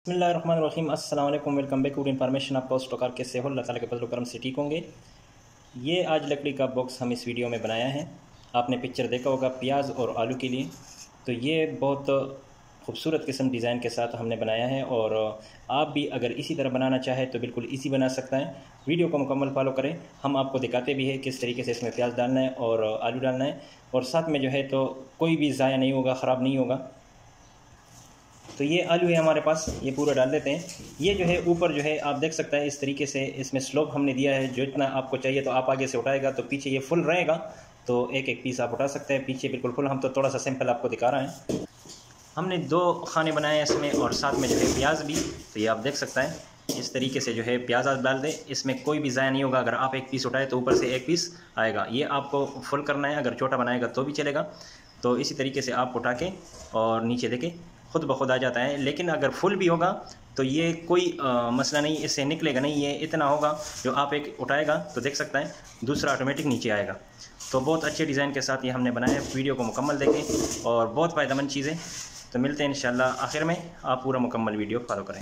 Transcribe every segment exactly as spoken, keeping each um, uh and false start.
बिस्मिल्लाहिर्रहमानिर्रहीम। अस्सलाम वालेकुम। Welcome back to information. आप पोस्ट कार कैसे हो? अल्लाह ताला के फजल करम से ठीक होंगे। ये आज लकड़ी का बॉक्स हम इस वीडियो में बनाया है। आपने पिक्चर देखा होगा प्याज और आलू के लिए। तो ये बहुत खूबसूरत किस्म डिज़ाइन के साथ हमने बनाया है, और आप भी अगर इसी तरह बनाना चाहें तो बिल्कुल इसी बना सकता है। वीडियो को मुकम्मल फॉलो करें। हम आपको दिखाते भी है किस तरीके से इसमें प्याज डालना है और आलू डालना है, और साथ में जो है तो कोई भी ज़ाया नहीं होगा, ख़राब नहीं होगा। तो ये आलू है हमारे पास, ये पूरा डाल देते हैं। ये जो है ऊपर जो है आप देख सकते हैं इस तरीके से इसमें स्लोप हमने दिया है। जो इतना आपको चाहिए तो आप आगे से उठाएगा तो पीछे ये फुल रहेगा, तो एक एक पीस आप उठा सकते हैं। पीछे बिल्कुल फुल, हम तो थोड़ा सा सिंपल आपको दिखा रहे हैं। हमने दो खाने बनाए हैं इसमें, और साथ में जो है प्याज भी। तो ये आप देख सकते हैं इस तरीके से जो है प्याज आप डाल दें, इसमें कोई भी ज़ाया नहीं होगा। अगर आप एक पीस उठाए तो ऊपर से एक पीस आएगा। ये आपको फुल करना है, अगर छोटा बनाएगा तो भी चलेगा। तो इसी तरीके से आप उठा के और नीचे देके खुद ब खुद आ जाता है। लेकिन अगर फुल भी होगा तो ये कोई आ, मसला नहीं, इससे निकलेगा नहीं। ये इतना होगा जो आप एक उठाएगा तो देख सकता है दूसरा ऑटोमेटिक नीचे आएगा। तो बहुत अच्छे डिज़ाइन के साथ ये हमने बनाया है। वीडियो को मुकम्मल देखें और बहुत फ़ायदेमंद चीज़ें। तो मिलते हैं इंशाल्लाह आखिर में। आप पूरा मुकम्मल वीडियो फॉलो करें।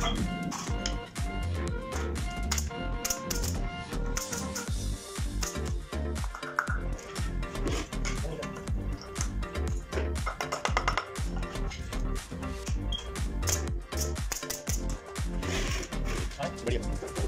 बढ़िया।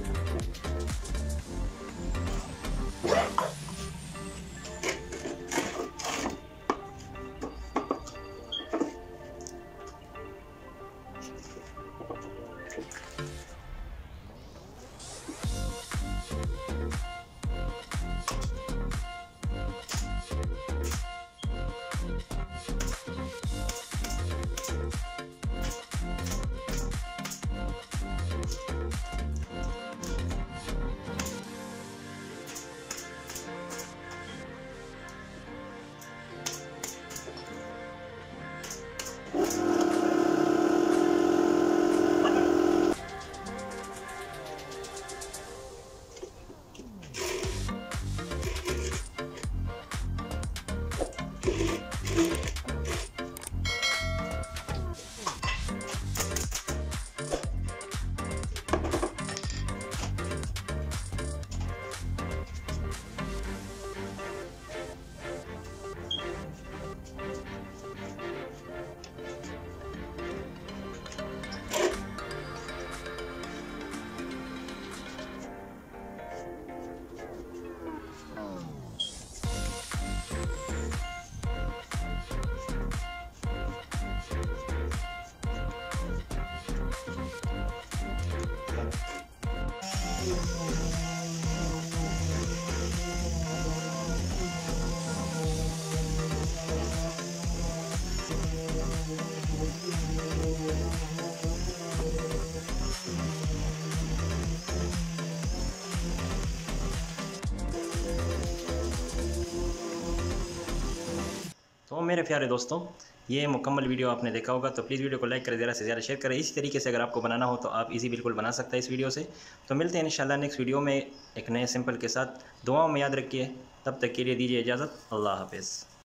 तो मेरे प्यारे दोस्तों, ये मुकम्मल वीडियो आपने देखा होगा, तो प्लीज़ वीडियो को लाइक करें, ज़्यादा से ज़्यादा शेयर करें। इसी तरीके से अगर आपको बनाना हो तो आप इजी बिल्कुल बना सकते हैं इस वीडियो से। तो मिलते हैं इंशाल्लाह नेक्स्ट वीडियो में एक नए सिंपल के साथ। दुआओं में याद रखिए, तब तक के लिए दीजिए इजाज़त। अल्लाह हाफ़िज़।